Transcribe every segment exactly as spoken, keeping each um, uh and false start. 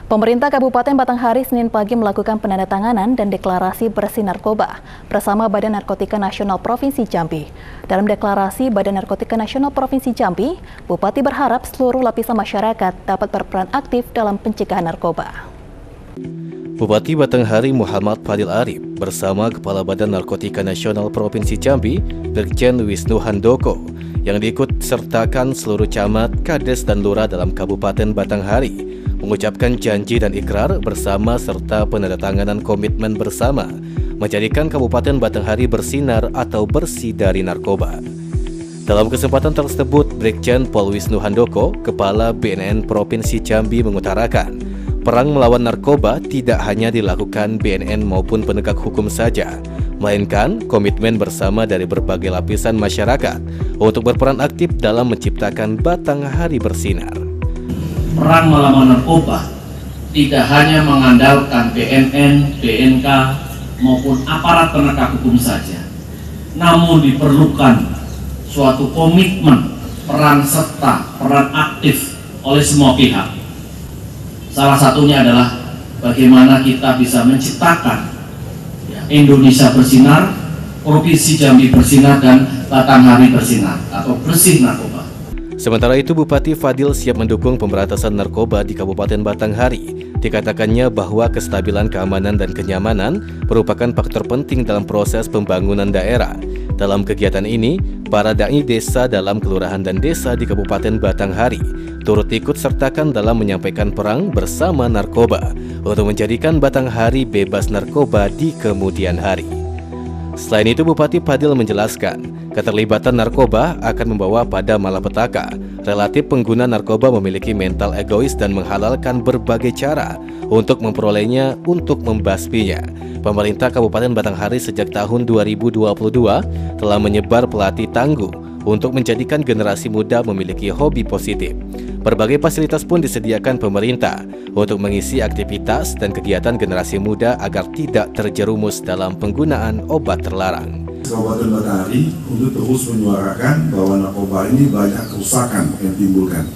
Pemerintah Kabupaten Batanghari Senin pagi melakukan penandatanganan dan deklarasi bersih narkoba bersama Badan Narkotika Nasional Provinsi Jambi. Dalam deklarasi Badan Narkotika Nasional Provinsi Jambi, Bupati berharap seluruh lapisan masyarakat dapat berperan aktif dalam pencegahan narkoba. Bupati Batanghari Muhammad Fadil Arif bersama Kepala Badan Narkotika Nasional Provinsi Jambi, Brigjen Wisnu Handoko, yang diikut sertakan seluruh camat, kades, dan lurah dalam Kabupaten Batanghari, mengucapkan janji dan ikrar bersama serta penandatanganan komitmen bersama menjadikan Kabupaten Batanghari bersinar atau bersih dari narkoba. Dalam kesempatan tersebut, Brigjen Pol Wisnu Handoko, Kepala B N N Provinsi Jambi, mengutarakan perang melawan narkoba tidak hanya dilakukan B N N maupun penegak hukum saja, melainkan komitmen bersama dari berbagai lapisan masyarakat untuk berperan aktif dalam menciptakan Batanghari bersinar. Perang melawan narkoba tidak hanya mengandalkan B N N, B N K maupun aparat penegak hukum saja, namun diperlukan suatu komitmen, peran serta, peran aktif oleh semua pihak. Salah satunya adalah bagaimana kita bisa menciptakan Indonesia bersinar, Provinsi Jambi bersinar, dan Batanghari bersinar atau bersih narkoba. Sementara itu, Bupati Fadil siap mendukung pemberantasan narkoba di Kabupaten Batanghari. Dikatakannya bahwa kestabilan keamanan dan kenyamanan merupakan faktor penting dalam proses pembangunan daerah. Dalam kegiatan ini, para dai desa dalam kelurahan dan desa di Kabupaten Batanghari turut ikut sertakan dalam menyampaikan perang bersama narkoba untuk menjadikan Batanghari bebas narkoba di kemudian hari. Selain itu, Bupati Fadil menjelaskan keterlibatan narkoba akan membawa pada malapetaka. Relatif pengguna narkoba memiliki mental egois dan menghalalkan berbagai cara untuk memperolehnya untuk membasminya. Pemerintah Kabupaten Batanghari sejak tahun dua ribu dua puluh dua telah menyebar pelatih tangguh untuk menjadikan generasi muda memiliki hobi positif. Berbagai fasilitas pun disediakan pemerintah untuk mengisi aktivitas dan kegiatan generasi muda agar tidak terjerumus dalam penggunaan obat terlarang. Kabupaten Batanghari untuk terus menyuarakan bahwa narkoba ini banyak kerusakan yang timbulkan.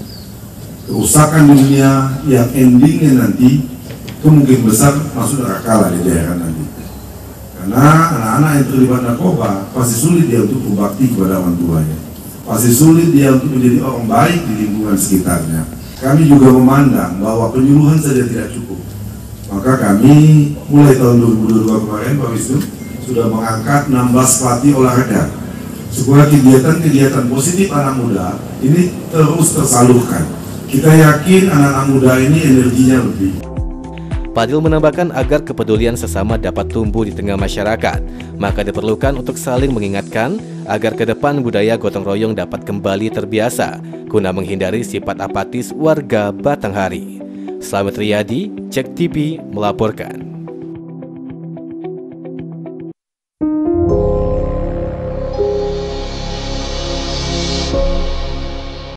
Kerusakan dunia yang endingnya nanti kemungkinan besar masuk neraka lah di daerah nanti. Karena anak-anak yang terlibat narkoba pasti sulit dia untuk berbakti kepada orang tuanya. Pasti sulit dia untuk menjadi orang baik di lingkungan sekitarnya. Kami juga memandang bahwa penyuluhan saja tidak cukup. Maka kami mulai tahun dua ribu dua puluh dua kemarin, Pak Wisnu, sudah mengangkat enam belas pelatih olahraga supaya kegiatan-kegiatan positif anak muda ini terus tersalurkan. Kita yakin anak-anak muda ini energinya lebih. Fadil menambahkan agar kepedulian sesama dapat tumbuh di tengah masyarakat, maka diperlukan untuk saling mengingatkan agar ke depan budaya gotong royong dapat kembali terbiasa guna menghindari sifat apatis warga Batanghari. Slamet Riyadi, Cek T V melaporkan.